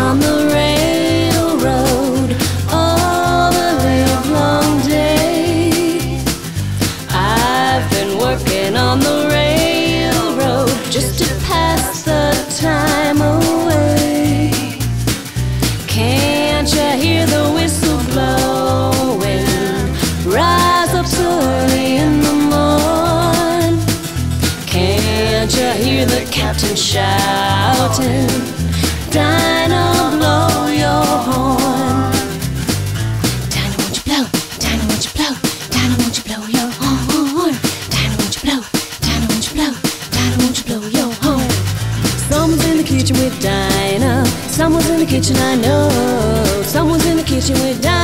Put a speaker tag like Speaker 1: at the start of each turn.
Speaker 1: on the railroad all the livelong day. I've been working on the railroad just to pass the time away. Can't you hear the whistle blowing? Rise up so early in the morn. Can't you hear the captain shouting? Dinah, blow your horn. Dinah, won't you blow? Dinah, won't you blow? Dinah, won't you blow your horn? Dinah, won't you blow? Dinah, won't you blow? Dinah, won't you blow your horn? Someone's in the kitchen with Dinah. Someone's in the kitchen, I know. Someone's in the kitchen with Dinah.